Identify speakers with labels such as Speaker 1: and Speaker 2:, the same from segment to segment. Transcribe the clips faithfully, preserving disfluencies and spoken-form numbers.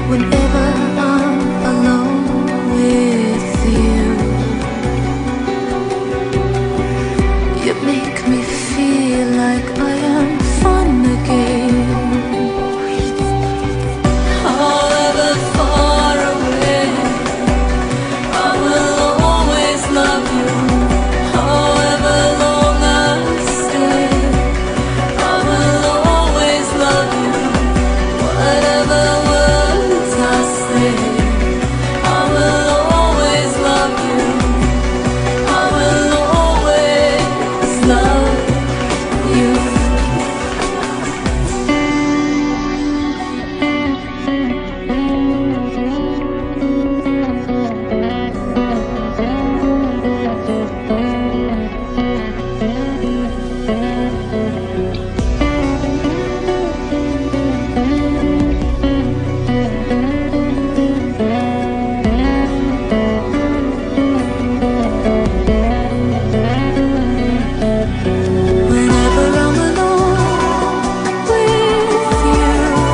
Speaker 1: whenever I'm alone with you. You make me feel like I am fun again. However far away, I will always love you. However long I stay, I will always love you. Whatever words I say, I will always love you. I will always love you. Whenever I'm alone with you,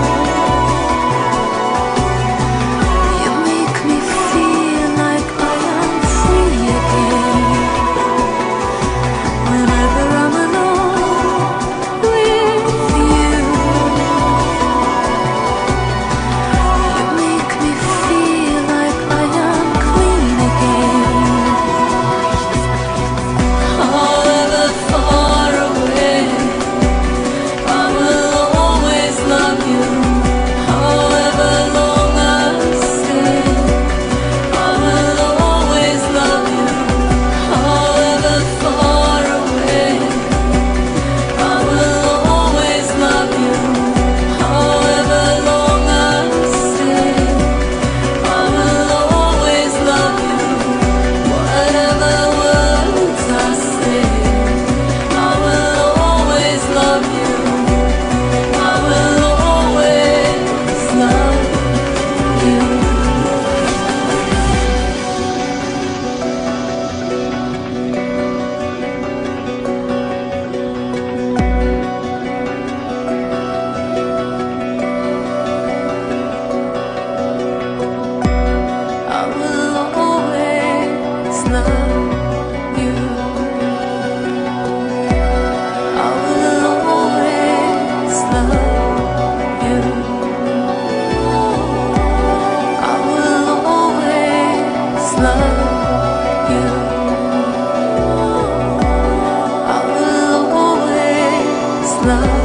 Speaker 1: you make me feel like I am free again. Whenever I'm alone with you, you make me feel like I am clean again. However far away, I will always love you. However long I stay, I will always love you. However far away, I will always love you. However long I stay, I will always love you. Whatever words I say, I will always love you. I will always love you. I will always love you. I will always love you. I will always love you. I will always love